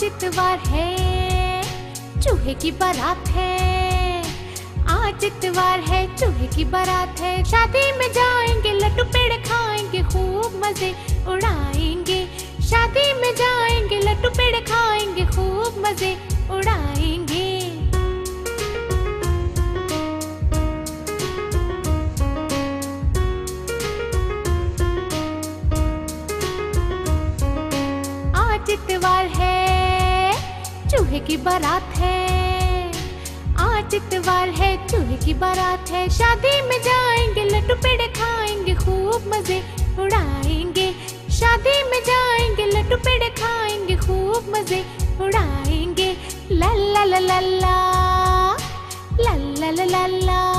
आज इतवार है, चूहे की बारात है। आज इतवार है, चूहे की बारात है। शादी में जाएंगे, लड्डू पेड़े खाएंगे, खूब मजे उड़ाएंगे। शादी में जाएंगे, लड्डू पेड़े खाएंगे, खूब मजे उड़ाएंगे। आज इतवार है, चूहे की बारात है। आज इतवार है, चूहे की बारात है। शादी में जाएंगे, लड्डू पेड़े खाएंगे, खूब मजे उड़ाएंगे। शादी में जाएंगे, लड्डू पेड़े खाएंगे, खूब मजे उड़ाएंगे। ला ला ला ला ला ला ला ला ला।